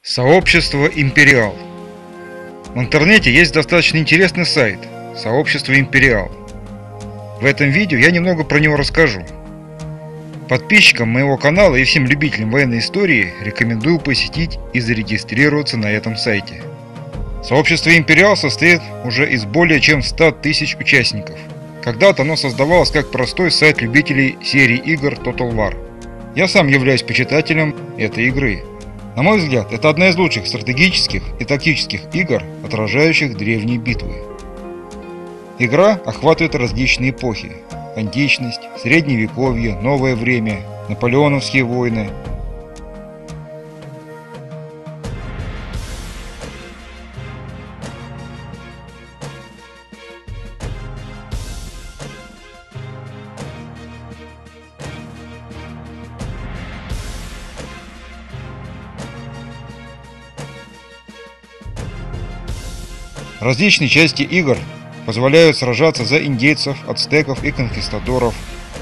Сообщество Империал. В интернете есть достаточно интересный сайт Сообщество Империал. В этом видео я немного про него расскажу. Подписчикам моего канала и всем любителям военной истории рекомендую посетить и зарегистрироваться на этом сайте. Сообщество Империал состоит уже из более чем 100 тысяч участников. Когда-то оно создавалось как простой сайт любителей серии игр Total War. Я сам являюсь почитателем этой игры. На мой взгляд, это одна из лучших стратегических и тактических игр, отражающих древние битвы. Игра охватывает различные эпохи: античность, средневековье, новое время, наполеоновские войны. Различные части игр позволяют сражаться за индейцев, ацтеков и конкистадоров.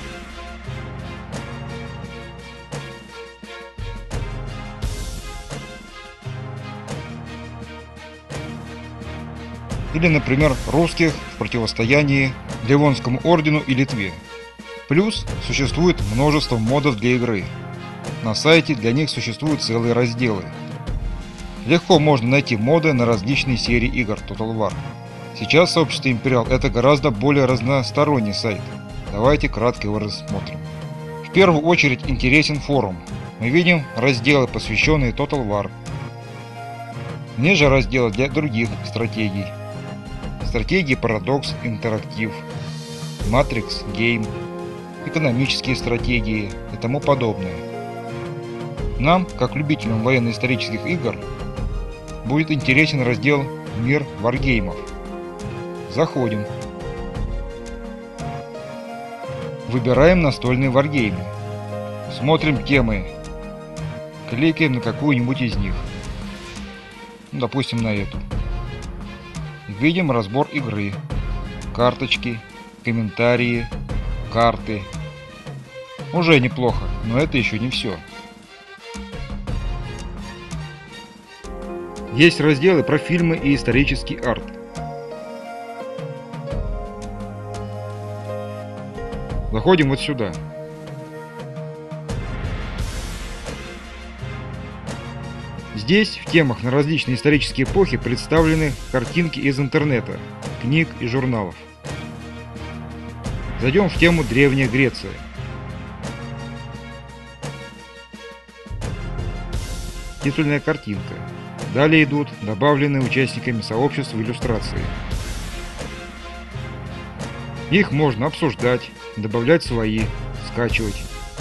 Или, например, русских в противостоянии Ливонскому ордену и Литве. Плюс существует множество модов для игры. На сайте для них существуют целые разделы. Легко можно найти моды на различные серии игр Total War. Сейчас сообщество Империал — это гораздо более разносторонний сайт. Давайте кратко его рассмотрим. В первую очередь интересен форум. Мы видим разделы, посвященные Total War. Ниже разделы для других стратегий. Стратегии Paradox Interactive, Matrix Game, экономические стратегии и тому подобное. Нам, как любителям военно-исторических игр, будет интересен раздел «Мир варгеймов». Заходим. Выбираем настольные варгеймы. Смотрим темы. Кликаем на какую-нибудь из них. Допустим, на эту. Видим разбор игры. Карточки, комментарии, карты. Уже неплохо, но это еще не все. Есть разделы про фильмы и исторический арт. Заходим вот сюда. Здесь в темах на различные исторические эпохи представлены картинки из интернета, книг и журналов. Зайдем в тему Древняя Греция. Титульная картинка. Далее идут добавленные участниками сообщества иллюстрации. Их можно обсуждать, добавлять свои, скачивать.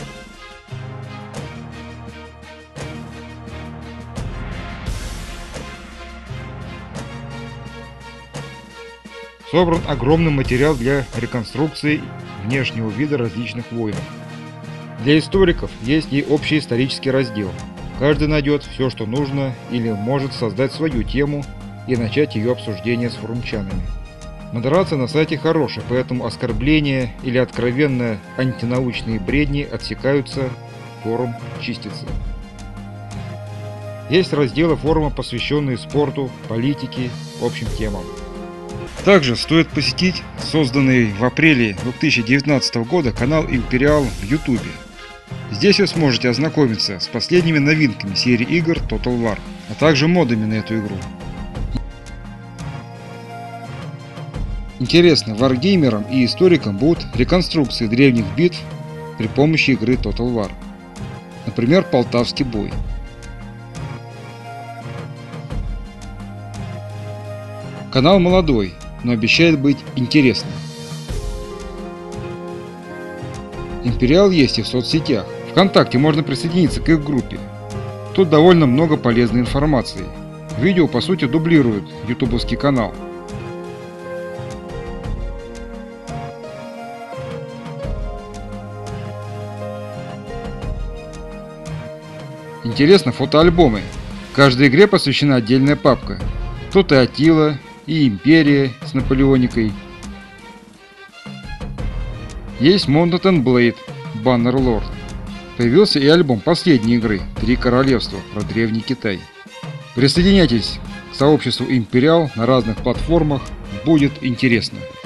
Собран огромный материал для реконструкции внешнего вида различных воинов. Для историков есть и общий исторический раздел. Каждый найдет все, что нужно, или может создать свою тему и начать ее обсуждение с форумчанами. Модерация на сайте хорошая, поэтому оскорбления или откровенно антинаучные бредни отсекаются, форум чистится. Есть разделы форума, посвященные спорту, политике, общим темам. Также стоит посетить созданный в апреле 2019 года канал Империал в YouTube. Здесь вы сможете ознакомиться с последними новинками серии игр Total War, а также модами на эту игру. Интересно, варгеймерам и историкам будут реконструкции древних битв при помощи игры Total War. Например, Полтавский бой. Канал молодой, но обещает быть интересным. Империал есть и в соцсетях. ВКонтакте можно присоединиться к их группе. Тут довольно много полезной информации. Видео по сути дублируют ютубовский канал. Интересно фотоальбомы. Каждой игре посвящена отдельная папка. Тут и Аттила, и Империя с Наполеоникой. Есть Mounted and Blade, Bannerlord. Появился и альбом последней игры «Три королевства» про древний Китай. Присоединяйтесь к сообществу Империал на разных платформах, будет интересно.